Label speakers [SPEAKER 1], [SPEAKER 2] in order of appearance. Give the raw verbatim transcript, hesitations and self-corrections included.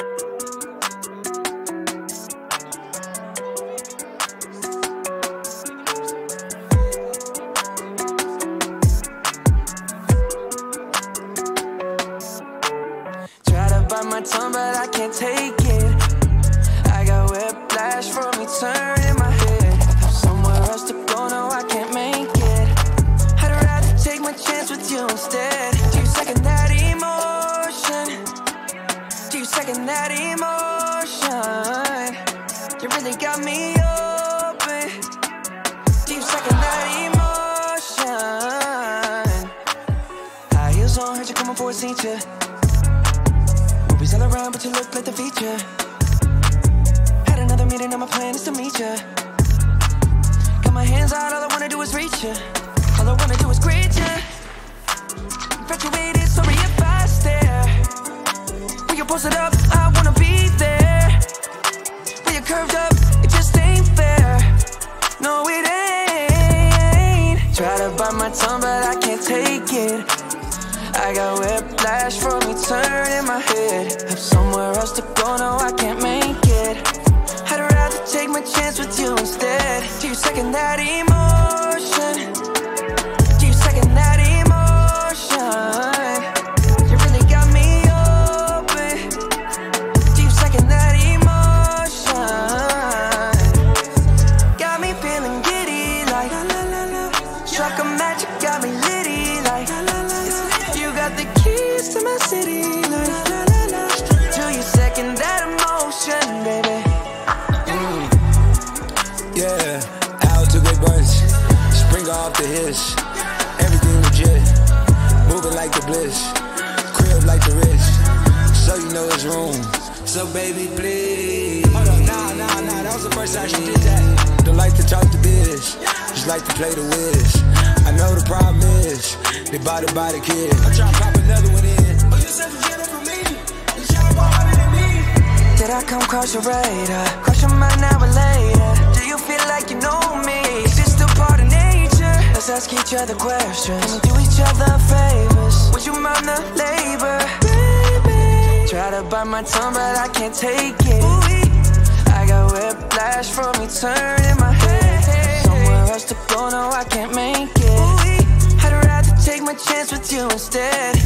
[SPEAKER 1] Bite my tongue, but I can't take it. I got whiplash from me turning my head. Somewhere else to go, no, I can't make it. I'd rather take my chance with you instead. Do you second that emotion? Do you second that emotion? You really got me open. Do you second that emotion? High heels on, heard you coming for a teacher. Movies all around, but you look like the feature. Had another meeting, and my plan is to meet you. Got my hands out, all I wanna do is reach you. All I wanna do is greet you. Infatuated, sorry if I stare. When you're posted up, I wanna be there. When you're curved up, it just ain't fair. No, it ain't. Try to bite my tongue, but I can't take it. I got whiplash from me turning my head. Have somewhere else to go, no, I can't make it. I'd rather take my chance with you instead. Do you second that emotion? Do you second that emotion? You really got me open. Do you second that emotion? Got me feeling giddy like struck a match, you got me litty like. You got the keys to my city, like. Do you second that emotion, baby?
[SPEAKER 2] Mm. Yeah, out to good bunch, spring off the hiss. Everything legit, moving like the bliss, crib like the rich, so you know it's room. So baby, please. Hold on, nah, nah, nah, that was the first time she did that. Don't like to talk to biz, just like to play the whiz. I know the problem is, they bought it by the kid. I'm trying to pop another one in. Oh, you said you get it from me. You trying to go harder than me.
[SPEAKER 1] Did I come cross your radar? Cross your mind now or later? Do you feel like you know me? Is this still part of nature? Let's ask each other questions. Can we do each other favors? Would you mind the labor? Baby, try to bite my tongue, but I can't take it. I got whiplash from me turning my head. Somewhere else to go, no, I can't make it. I'd rather take my chance with you instead.